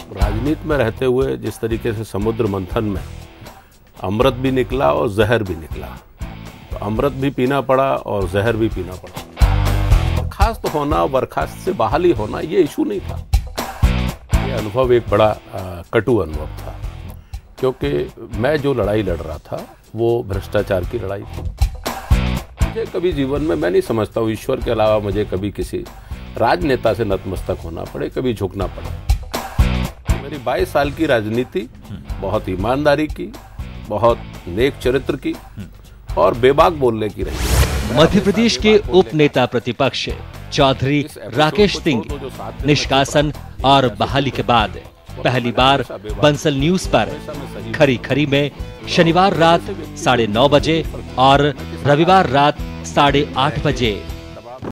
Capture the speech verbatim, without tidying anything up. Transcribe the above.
राजनीति में रहते हुए जिस तरीके से समुद्र मंथन में अमृत भी निकला और जहर भी निकला, तो अमृत भी पीना पड़ा और जहर भी पीना पड़ा। बर्खास्त होना, बर्खास्त से बहाली होना ये इशू नहीं था। ये अनुभव एक बड़ा आ, कटु अनुभव था, क्योंकि मैं जो लड़ाई लड़ रहा था वो भ्रष्टाचार की लड़ाई थी। मुझे कभी जीवन में, मैं नहीं समझता हूँ ईश्वर के अलावा मुझे कभी किसी राजनेता से नतमस्तक होना पड़े, कभी झुकना पड़े। मेरी बाईस साल की राजनीति बहुत ईमानदारी की, बहुत नेक चरित्र की और बेबाक बोलने की रही। मध्य प्रदेश के उप नेता प्रतिपक्ष चौधरी राकेश सिंह निष्कासन और बहाली के बाद पहली बार बंसल न्यूज पर खरी खरी में शनिवार रात साढ़े नौ बजे और रविवार रात साढ़े आठ बजे